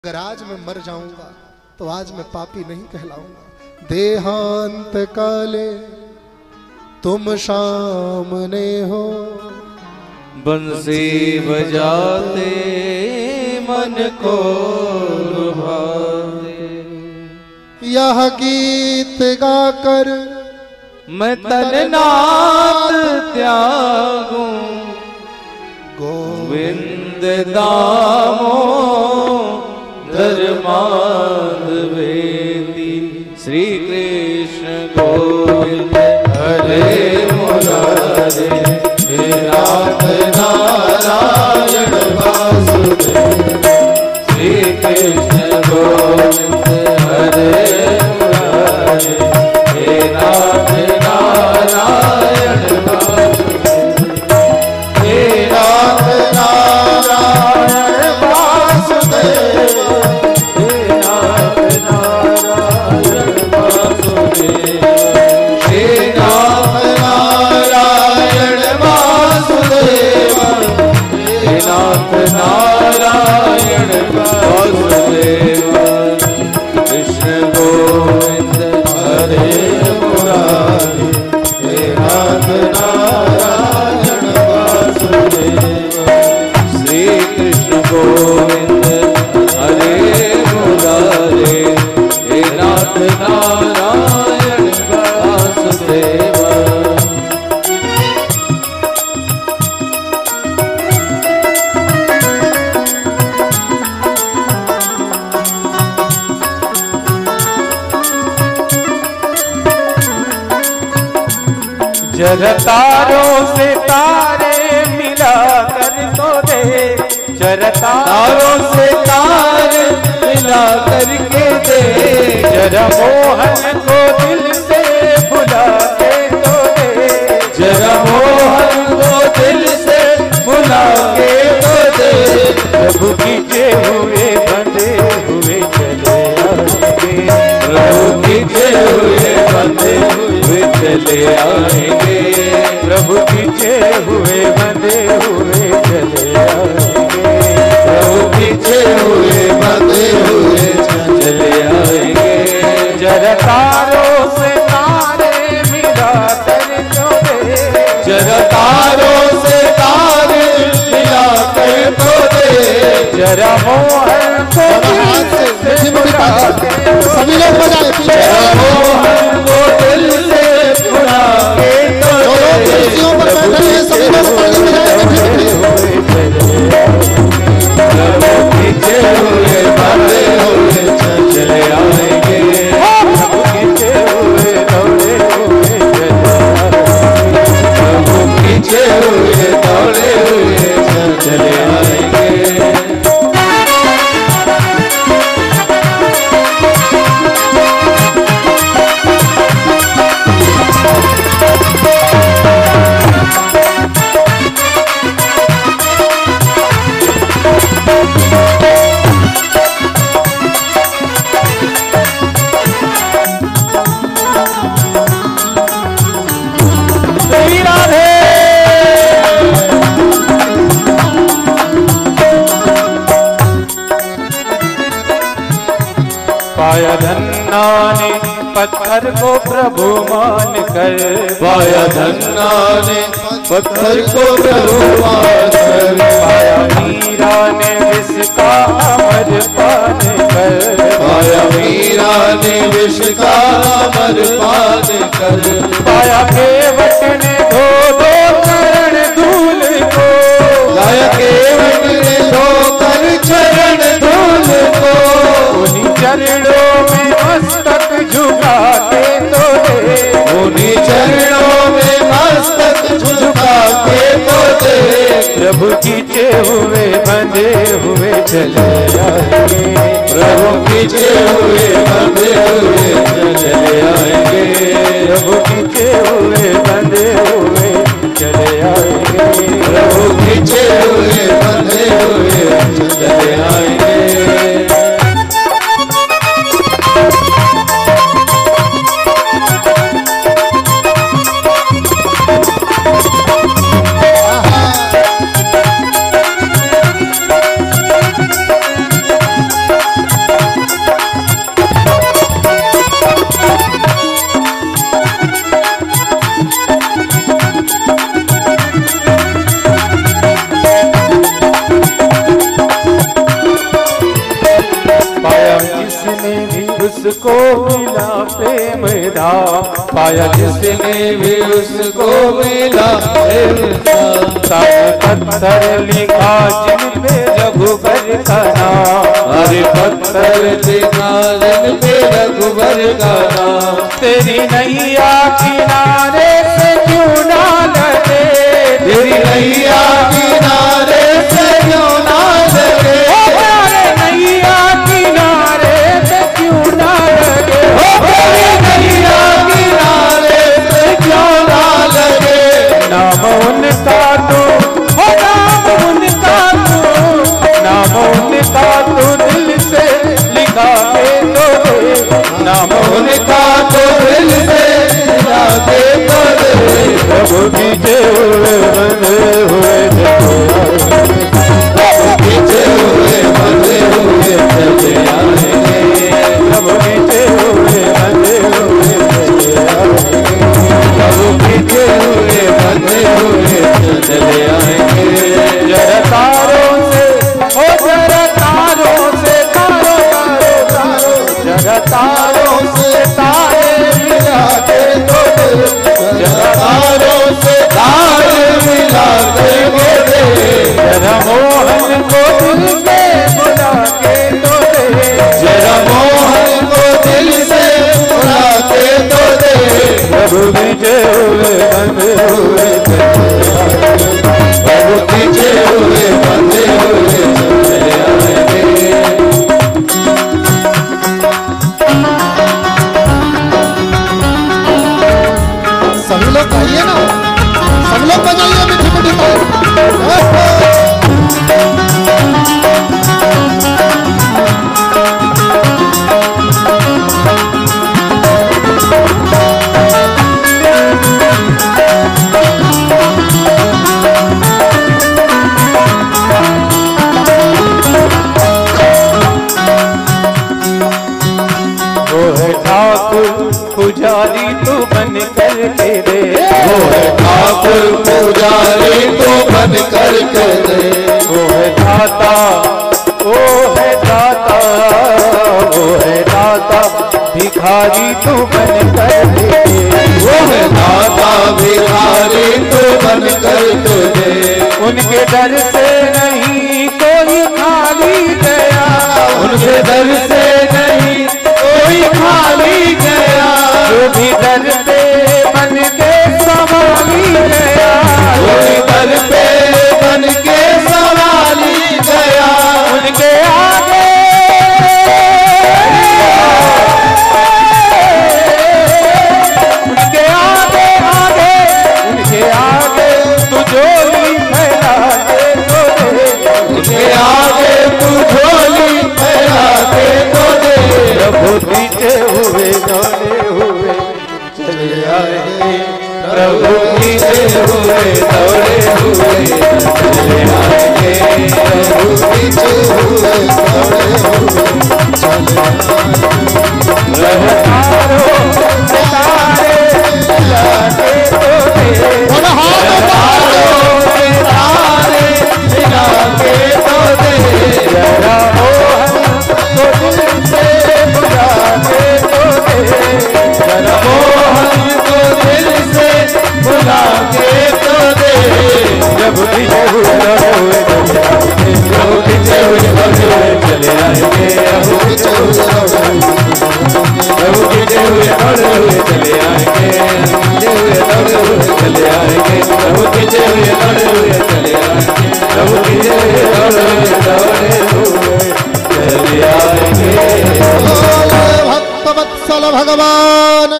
अगर आज मैं मर जाऊंगा तो आज मैं पापी नहीं कहलाऊंगा। देहांत काले तुम सामने हो, बंसी बजाते मन को लुभाते। यह गीत गाकर मैं तननाथ त्यागूं, गोविंद दामोदर माधवेति। श्री कृष्ण गोविंद हरे मुरारे, हे नाथ नारायण वासुदेव। श्री कृष्ण गोविंद हरे मुरारे, हे नाथ नारायण वासुदेव। हे नाथ नारायण वासुदेव, हे नाथ नारायण वासुदेव। हे नाथ नारायण वासुदेव, हे नाथ नारायण वासुदेव। कृष्ण गोविंद हरे मुरारी, हे नाथ नारायण वासुदेव। श्री कृष्ण गोविंद हरे मुरारे, हे नाथ नारायण वासुदेव। जर तारों से तारे मिला कर तो दे, जर तारों से तारे मिला करके दे। जरा मोहन को दिल से भुला के तो दे, जरा मोहन को दिल से भुला के तो दे। प्रभु खींचे हुए बंधे हुए चले आएंगे, प्रभु खींचे हुए बंधे हुए चले आएंगे। प्रभु खींचे हुए बंधे हुए चले आएंगे, प्रभु खींचे हुए बंधे हुए चले आएंगे। जरा तारों से तारे मिला कर तो दे, जरा तारों से तारे मिला कर तो दे। जरा मोहन को दिल से भुला के तो दे। सभी लोग बजाए जरा मोहन को दिल से भुला के तो दे। कुर्सियों पर बैठे हैं सभी लोग ताली बजाएंगे। प्रभु खींचे हुए बंधे हुए चले आएंगे, प्रभु खींचे हुए दौड़े हुए चले आएंगे, प्रभु खींचे हुए दौड़े हुए चले आएंगे। तेरी राधे पाया धन्ना ने पत्थर को प्रभु मान कर, पाया धन्ना ने पत्थर को प्रभु मान कर। पाया मीरा ने विष का अमर पान कर, पाया मीरा ने विष का अमर पान कर। पाया केवट ने धो दो चरण धूल को, पाया केवट ने धोकर चरण धूल को। उन्हीं चरणों में मस्तक झुका के तो दे, उन्हीं चरणों में मस्तक झुका के तो दे। प्रभु खींचे हुए बंधे हुए चले आएंगे, प्रभु खींचे हुए बंधे हुए चले आएंगे। प्रभु खींचे हुए बंधे हुए चले आएंगे, प्रभु खींचे हुए बंधे हुए चले आएंगे। उसको मिला प्रेम धाम, पाया जिसने भी उसको मिला प्रेम धाम। पत्थर लिखा जिन पे रघुबर का नाम, हरे पत्थर लिखा जिन पे रघुबर का नाम। तेरी नैया किनारे से क्यों ना लगे, तेरी नैया किनारे से क्यों ना लगे, नैया किनारे से क्यों ना लगे, तेरी नैया किनारे से क्यों ना लगे। नाम उनका तो नाम उनका तो, नाम उनका तो दिल से लिखा के तो दे, नाम उनका तो दिल से लिखा के तो दे। प्रभु पीछे हुए बंधे हुए प्रभु पीछे हुए बंधे हुए चले आएंगे, प्रभु पीछे हुए बंधे हुए चले आएंगे, प्रभु पीछे हुए बंधे हुए चले आएंगे। जरा तारों से ओ जरा तारों से तारो तारो तारो, जरा तारों से तारे मिला के तो दे, जरा तारों से तार मिला के दे, जरा मोहन को दिल से बुला के तो दे, जरा मोहन को दिल से बुला के तो दे। प्रभु पीछे हुए बंधे हुए प्रभु पीछे हुए बंधे हुए चले आएंगे। सभी लोग गाइए ना, सब लोग बजाइए मीठी मीठी ताल। वो है ठाकुर पुजारी तू बन कर के दे, वो है ठाकुर पुजारी तो बन कर के दे, वो है दाता, वो है दाता, वो है दाता भिखारी तू बन कर के दे, वो है दाता भिखारी तो बन कर के दे। उनके डर से नहीं कोई खाली गया, उनके दर से नहीं कोई खाली गया, जो भी दर पे बन के संभाली गया, कोई दर पे बन के संभाली गया। उनके आगे उनके आगे आगे उनके आगे तू झोली फैला के तो दे, उनके आगे तू झोली फैला के तो दे। प्रभु पीछे हुए दौड़े हुए चले आएंगे, प्रभु पीछे हुए दौड़े हुए चले आएंगे, प्रभु पीछे हुए दौड़े हुए चले आएंगे। तारों से तारे मिला के तो दे, तारों से तारे मिला के तो दे, जरा मोहन को दिल से बुला के तो दे, जरा मोहन को दिल से बुला के तो दे। जब भी